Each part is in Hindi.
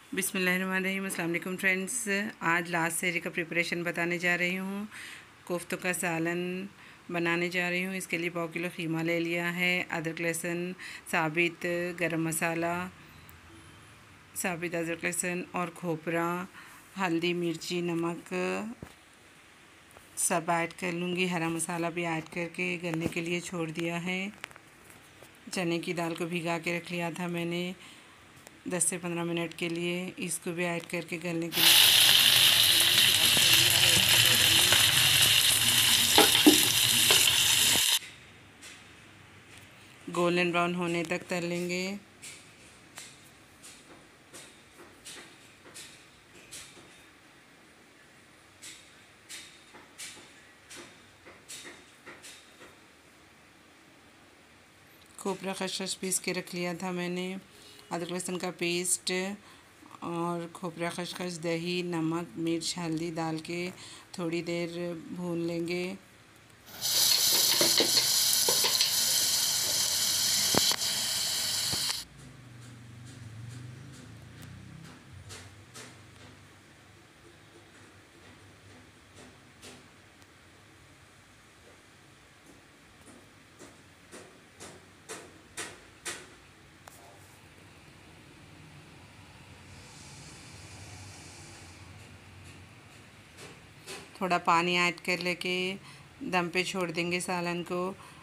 बिस्मिल्लाहिर्रहमानिर्रहीम। अस्सलाम वालेकुम फ्रेंड्स, आज लास्ट सेरी का प्रिपरेशन बताने जा रही हूँ। कोफ्तों का सालन बनाने जा रही हूँ। इसके लिए 1 किलो कीमा ले लिया है। अदरक लहसुन, साबित गरम मसाला, साबित अदरक लहसुन और खोपरा, हल्दी, मिर्ची, नमक सब ऐड कर लूँगी। हरा मसाला भी ऐड करके गलने के लिए छोड़ दिया है। चने की दाल को भिगा के रख लिया था मैंने 10 से 15 मिनट के लिए। इसको भी ऐड करके गलने के लिए गोल्डन ब्राउन होने तक तल लेंगे। खोपरा खसखस पीस के रख लिया था मैंने। अदरक लहसुन का पेस्ट और खोपरा खसखस, दही, नमक, मिर्च, हल्दी डाल के थोड़ी देर भून लेंगे। थोड़ा पानी ऐड कर लेके दम पे छोड़ देंगे सालन को।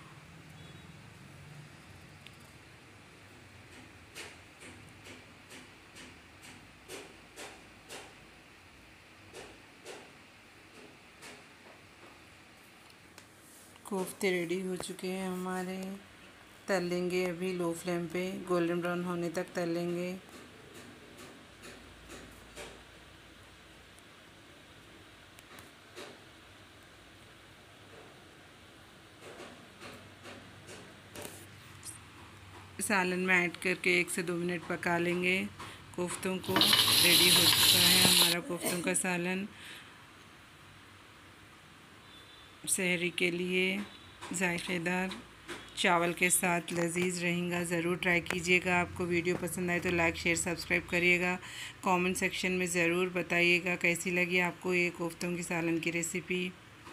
कोफ्ते रेडी हो चुके हैं हमारे। तल लेंगे अभी लो फ्लेम पे, गोल्डन ब्राउन होने तक तल लेंगे। सालन में ऐड करके 1 से 2 मिनट पका लेंगे कोफ्तों को। रेडी हो चुका है हमारा कोफ्तों का सालन। सहरी के लिए जायकेदार चावल के साथ लजीज रहेगा। ज़रूर ट्राई कीजिएगा। आपको वीडियो पसंद आए तो लाइक, शेयर, सब्सक्राइब करिएगा। कमेंट सेक्शन में ज़रूर बताइएगा कैसी लगी आपको ये कोफ्तों की सालन की रेसिपी।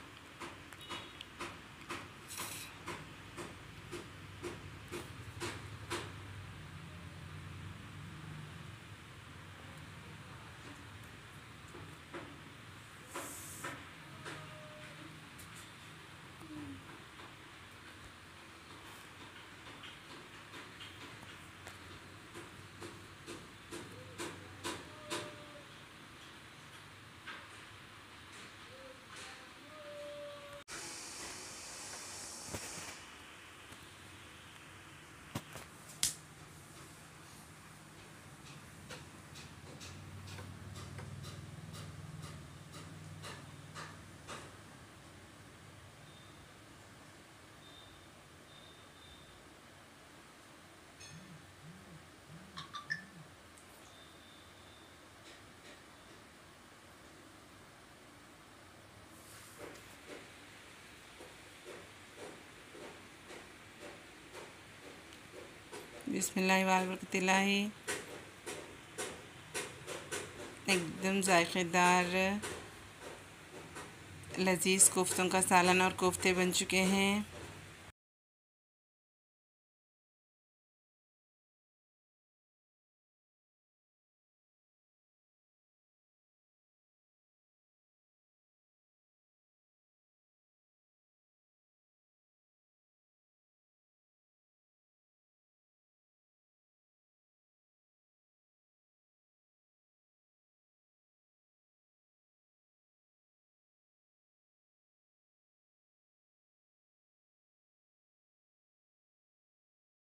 बिस्मिल्लाह वालबरकतिल्लाही। एकदम जायकेदार लजीज कोफ्तों का सालन और कोफ्ते बन चुके हैं।